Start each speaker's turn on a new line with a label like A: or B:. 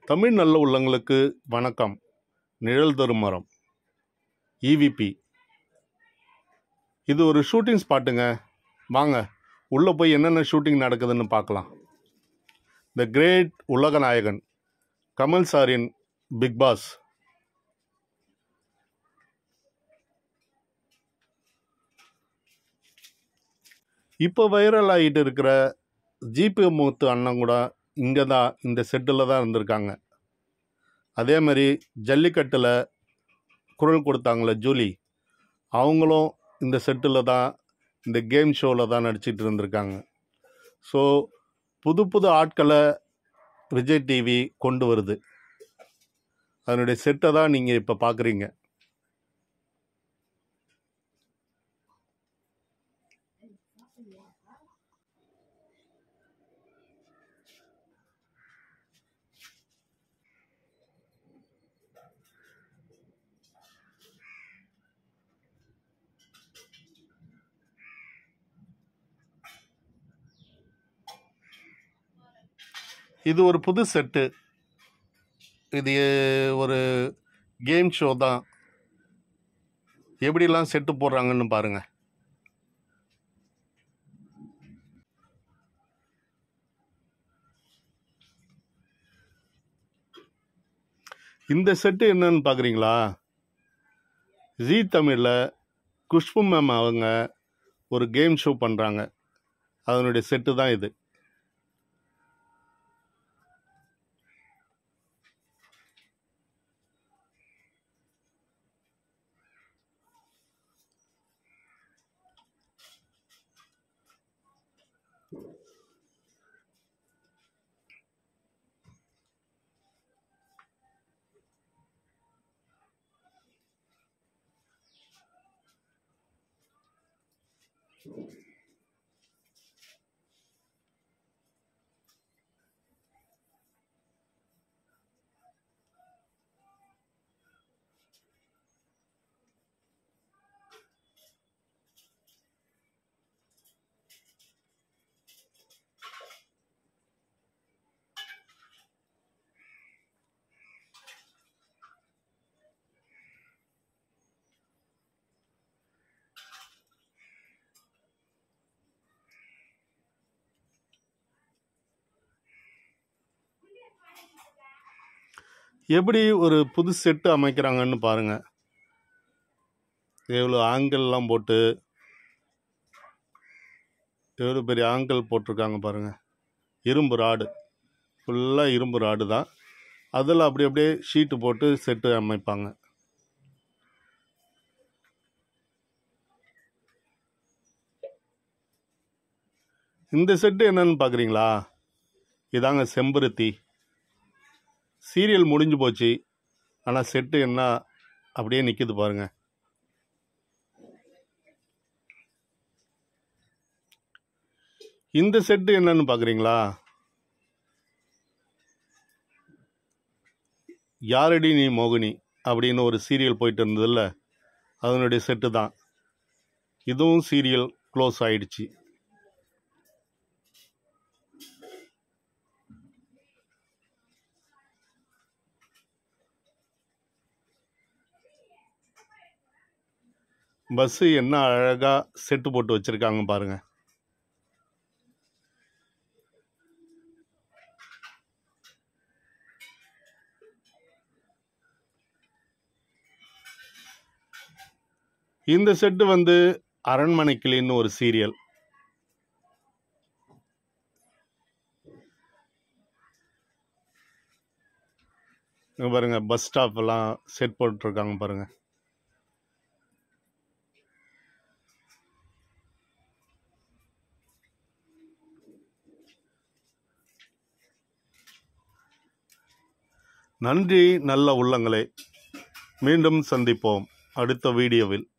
A: தமிழ் நல்ல உள்ளங்களுக்கு வணக்கம். நிழல் தரும் மரம் EVP. இது ஒரு ஷூட்டிங் ஸ்பாட்டுங்க. வாங்க உள்ளே போய் என்னென்ன ஷூட்டிங் நடக்குதுன்னு பார்க்கலாம். த கிரேட் உலக நாயகன் கமல் சாரின் பிக் பாஸ். இப்போ வைரல் ஆகிட்டு இருக்கிற ஜிபி முத்து அண்ணன் கூட இங்கே தான், இந்த செட்டில் தான் இருந்திருக்காங்க. அதே மாதிரி ஜல்லிக்கட்டில் குரல் கொடுத்தாங்களே ஜூலி, அவங்களும் இந்த செட்டில் தான், இந்த கேம் ஷோவில் தான் நடிச்சிட்டு இருந்திருக்காங்க. ஸோ புது புது ஆட்களை விஜய் டிவி கொண்டு வருது. அதனுடைய செட்டை தான் நீங்கள் இப்போ பார்க்குறீங்க. இது ஒரு புது செட்டு. இது ஒரு கேம் ஷோ தான். எப்படிலாம் செட்டு போடுறாங்கன்னு பாருங்கள். இந்த செட்டு என்னன்னு பார்க்குறீங்களா? ஜீ தமிழில் குஷ்பு மேம் அவங்க ஒரு கேம் ஷோ பண்ணுறாங்க. அதனுடைய செட்டு தான் இது. எப்படி ஒரு புது செட்டு அமைக்கிறாங்கன்னு பாருங்கள். எவ்வளோ ஆங்கிள்லாம் போட்டு, எவ்வளோ பெரிய ஆங்கிள் போட்டிருக்காங்க பாருங்கள். இரும்பு ராடு, ஃபுல்லாக இரும்பு ராடு தான். அதில் அப்படி அப்படியே ஷீட்டு போட்டு செட்டு அமைப்பாங்க. இந்த செட்டு என்னன்னு பார்க்குறீங்களா? இதாங்க செம்பருத்தி. சீரியல் முடிஞ்சு போச்சு, ஆனால் செட்டு என்ன அப்படியே நிற்கிது பாருங்க. இந்த செட்டு என்னன்னு பார்க்குறீங்களா? யாரடி நீ மோகினி அப்படின்னு ஒரு சீரியல் போயிட்டு இருந்ததில்ல, அதனுடைய செட்டு தான். இதுவும் சீரியல் க்ளோஸ் ஆயிடுச்சு. பஸ்ஸு என்ன அழகாக செட்டு போட்டு வச்சுருக்காங்க பாருங்க. இந்த செட்டு வந்து அரண்மனை கிளின்னு ஒரு சீரியல். பாருங்க, பஸ் ஸ்டாப் எல்லாம் செட் போட்டுருக்காங்க பாருங்க. நன்றி நல்ல உள்ளங்களே. மீண்டும் சந்திப்போம் அடுத்த வீடியோவில்.